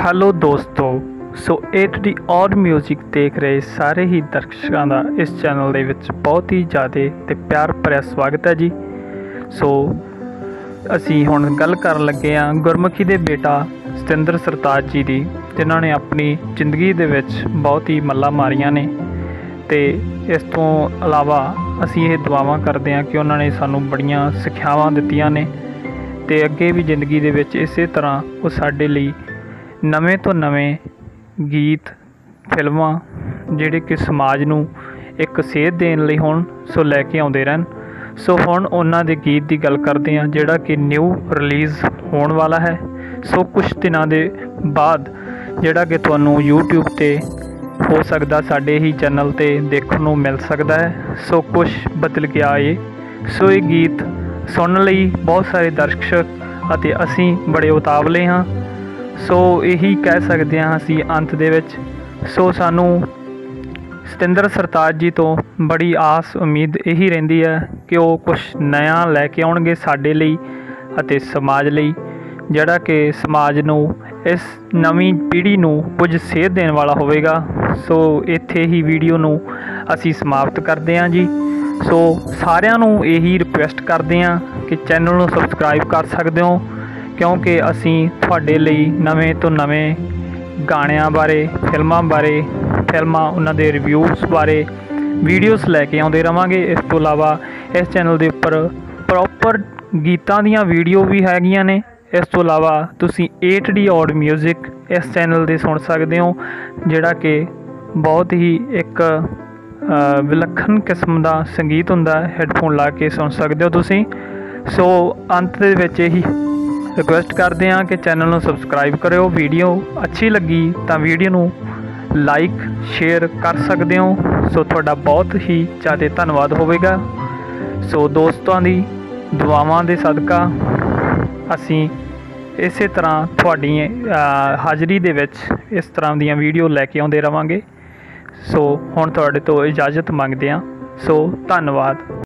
Hello ਦੋਸਤੋ, ਸੋ ਏਟਡੀ ਔਰ music ਦੇਖ ਰਹੇ ਸਾਰੇ ਹੀ ਦਰਸ਼ਕਾਂ ਦਾ ਇਸ ਚੈਨਲ ਦੇ ਵਿੱਚ ਬਹੁਤ ਹੀ ਜ਼ਿਆਦਾ ਤੇ ਪਿਆਰ ਭਰਿਆ ਸਵਾਗਤ ਹੈ ਜੀ। ਸੋ ਅਸੀਂ ਹੁਣ ਗੱਲ ਕਰਨ ਲੱਗੇ ਹਾਂ ਗੁਰਮੁਖੀ ਦੇ ਬੇਟਾ ਸਤਿੰਦਰ ਸਰਤਾਜ ਜੀ ਦੀ, ਜਿਨ੍ਹਾਂ ਨੇ ਆਪਣੀ ਜ਼ਿੰਦਗੀ ਦੇ ਵਿੱਚ ਬਹੁਤ ਹੀ ਮੱਲਾਂ ਮਾਰੀਆਂ ਨੇ। ਤੇ ਇਸ ਤੋਂ ਇਲਾਵਾ ਅਸੀਂ ਇਹ ਦੁਆਵਾਂ ਕਰਦੇ ਹਾਂ ਕਿ ਉਹਨਾਂ ਨੇ ਸਾਨੂੰ ਬੜੀਆਂ ਸਿੱਖਿਆਵਾਂ ਦਿੱਤੀਆਂ ਨੇ ਤੇ ਅੱਗੇ ਵੀ ਜ਼ਿੰਦਗੀ ਦੇ ਵਿੱਚ ਇਸੇ ਤਰ੍ਹਾਂ ਉਹ ਸਾਡੇ ਲਈ ਨਵੇਂ ਤੋਂ ਨਵੇਂ ਗੀਤ ਫਿਲਮਾਂ ਜਿਹੜੇ ਕਿ ਸਮਾਜ ਨੂੰ ਇੱਕ ਸੇਧ ਦੇਣ ਲਈ ਹੋਣ ਸੋ ਲੈ ਕੇ ਆਉਂਦੇ ਰਹਿਣ। ਸੋ ਹੁਣ ਉਹਨਾਂ ਦੇ ਗੀਤ ਦੀ ਗੱਲ ਕਰਦੇ ਹਾਂ ਜਿਹੜਾ ਕਿ ਨਿਊ ਰਿਲੀਜ਼ ਹੋਣ ਵਾਲਾ ਹੈ। ਸੋ ਕੁਛ ਦਿਨਾਂ ਦੇ ਬਾਅਦ ਜਿਹੜਾ ਕਿ ਤੁਹਾਨੂੰ YouTube 'ਤੇ ਹੋ ਸਕਦਾ ਸਾਡੇ ਹੀ ਚੈਨਲ 'ਤੇ ਦੇਖਣ ਨੂੰ ਮਿਲ ਸਕਦਾ ਹੈ। ਸੋ ਕੁਛ ਬਦਲ ਗਿਆ ਏ। ਸੋ ਇਹ ਗੀਤ ਸੁਣਨ ਲਈ ਬਹੁਤ ਸਾਰੇ ਦਰਸ਼ਕ ਅਤੇ ਅਸੀਂ ਬੜੇ ਉਤਾਵਲੇ ਹਾਂ। ਸੋ ਇਹੀ ਕਹਿ ਸਕਦੇ ਹਾਂ ਅਸੀਂ ਅੰਤ ਦੇ ਵਿੱਚ। ਸੋ ਸਾਨੂੰ ਸਤਿੰਦਰ ਸਰਤਾਜ ਜੀ ਤੋਂ ਬੜੀ ਆਸ ਉਮੀਦ ਇਹੀ ਰਹਿੰਦੀ ਹੈ ਕਿ ਉਹ ਕੁਛ ਨਵਾਂ ਲੈ ਕੇ ਆਉਣਗੇ ਸਾਡੇ ਲਈ ਅਤੇ ਸਮਾਜ ਲਈ, ਜਿਹੜਾ ਕਿ ਸਮਾਜ ਨੂੰ ਇਸ ਨਵੀਂ ਪੀੜ੍ਹੀ ਨੂੰ ਕੁਝ ਸੇਧ ਦੇਣ ਵਾਲਾ ਹੋਵੇਗਾ। ਸੋ ਇੱਥੇ ਹੀ ਵੀਡੀਓ ਨੂੰ ਅਸੀਂ ਸਮਾਪਤ ਕਰਦੇ ਹਾਂ ਜੀ। ਸੋ ਸਾਰਿਆਂ ਨੂੰ ਇਹੀ ਰਿਕੁਐਸਟ ਕਰਦੇ ਹਾਂ ਕਿ ਚੈਨਲ ਨੂੰ ਸਬਸਕ੍ਰਾਈਬ ਕਰ ਸਕਦੇ ਹੋ, ਕਿਉਂਕਿ ਅਸੀਂ ਤੁਹਾਡੇ ਲਈ ਨਵੇਂ ਤੋਂ ਨਵੇਂ ਗਾਣਿਆਂ ਬਾਰੇ, ਫਿਲਮਾਂ ਉਹਨਾਂ ਦੇ ਰਿਵਿਊਜ਼ ਬਾਰੇ ਵੀਡੀਓਜ਼ ਲੈ ਕੇ ਆਉਂਦੇ ਰਹਾਂਗੇ। ਇਸ ਤੋਂ ਇਲਾਵਾ ਇਸ ਚੈਨਲ ਦੇ ਉੱਪਰ ਪ੍ਰੋਪਰ ਗੀਤਾਂ ਦੀਆਂ ਵੀਡੀਓ ਵੀ ਹੈਗੀਆਂ ਨੇ। ਇਸ ਤੋਂ ਇਲਾਵਾ ਤੁਸੀਂ 8D ਔਡ ਮਿਊਜ਼ਿਕ ਇਸ ਚੈਨਲ 'ਤੇ ਸੁਣ ਸਕਦੇ ਹੋ, ਜਿਹੜਾ ਕਿ ਬਹੁਤ ਹੀ ਇੱਕ ਵਿਲੱਖਣ ਕਿਸਮ ਦਾ ਸੰਗੀਤ ਹੁੰਦਾ। ਹੈੱਡਫੋਨ ਲਾ ਕੇ ਸੁਣ ਸਕਦੇ ਹੋ ਤੁਸੀਂ। ਸੋ ਅੰਤ ਦੇ ਵਿੱਚ ਇਹੀ ਰਿਕੁਐਸਟ ਕਰਦੇ ਹਾਂ ਕਿ ਚੈਨਲ ਨੂੰ ਸਬਸਕ੍ਰਾਈਬ ਕਰਿਓ। ਵੀਡੀਓ ਅੱਛੀ ਲੱਗੀ ਤਾਂ ਵੀਡੀਓ ਨੂੰ ਲਾਈਕ ਸ਼ੇਅਰ ਕਰ ਸਕਦੇ ਹੋ। ਸੋ ਤੁਹਾਡਾ ਬਹੁਤ ਹੀ ਜ਼ਿਆਦਾ ਧੰਨਵਾਦ ਹੋਵੇਗਾ। ਸੋ ਦੋਸਤਾਂ ਦੀ ਦੁਆਵਾਂ ਦੇ ਸਦਕਾ ਅਸੀਂ ਇਸੇ ਤਰ੍ਹਾਂ ਤੁਹਾਡੀ ਹਾਜ਼ਰੀ ਦੇ ਵਿੱਚ ਇਸ ਤਰ੍ਹਾਂ ਦੀਆਂ ਵੀਡੀਓ ਲੈ ਕੇ ਆਉਂਦੇ ਰਹਾਂਗੇ। ਸੋ ਹੁਣ ਤੁਹਾਡੇ ਤੋਂ ਇਜਾਜ਼ਤ ਮੰਗਦੇ ਹਾਂ। ਸੋ ਧੰਨਵਾਦ।